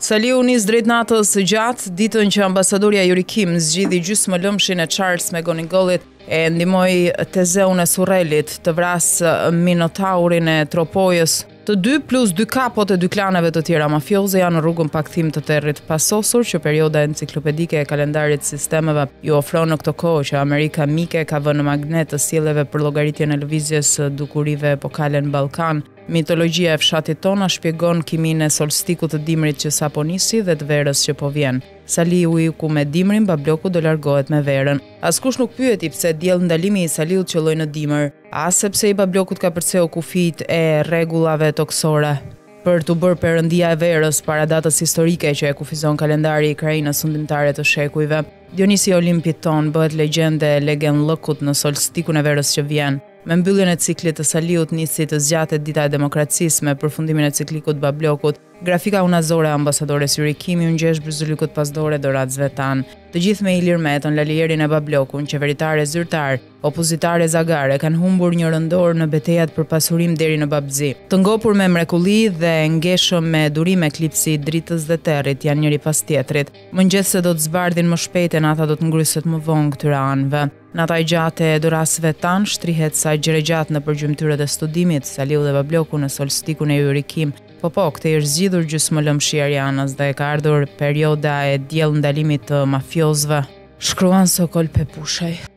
Saliu nis drejt natës së gjatë, ditën që ambasadorja Yuri zgjidhi gjysmëlëmshin e Charles McGonigollit e ndihmoi Tezeun e Surrelit të vrasë Minotaurin e Tropojës. Të dy plus dy kapot e dy klaneve të tjera mafioze janë në rrugën pa kthim të territ pasosur që perioda enciklopedike e kalendarit sistemeve ju ofron në këtë kohë që Amerika mike ka vënë magnet të sjelljeve për llogaritjen e lëvizjes së dukurive epokale në Ballkan. Mitologjia e fshatit tona shpjegon kimin e solstikut të dimrit që sapo nisi dhe të verës që po vjen. Saliu ku me dimrin Babloku do largohet me verën. Askush nuk pyeti pse diell ndalimi i Saliut qëlloi në dimër, as sepse i Bablokut ka përceu kufit e rregullave toksore. Për të bërë perëndia e verës para datës historike që e kufizon kalendari i krajinës sundimtare të shekujve, Dionisi Olimpit ton bëhet legjende e legend lëkut në solstikun e verës që vjen. Me mbylljen e ciklit të Saliut nisi të zgjatet dita e demokracisë me përfundimin e ciklikut Bablokut. Grafika unazore e ambasadores Yuri u ngjesh bryzëlykut pasdore Dorat Zvetan. Të gjithë me Ilir Metën, Lalierin e Bablokun, qeveritare zyrtar, opozitare zagare kanë humbur një rëndor në betejat për pasurim deri në babzi. Të ngopur me mrekulli dhe ngjeshëm me durim eklipsi i dritës dhe territ janë njëri pas tjetrit. Mëngjeset do të zbardhin më shpejt e nata do të ngryset më vonë këtyre anëve. Nata e gjatë e Dorat Zvetan shtrihet sa gjëre gjatë në përgjymtyrët e studimit, Saliu dhe Babloku në solstikun e Yuri. Po, këtë është zgjidhur gjysmëlëmshi arianës dhe ka ardhur perioda e diell ndalimit të mafiozëve. Shkruan Sokol Pepushaj.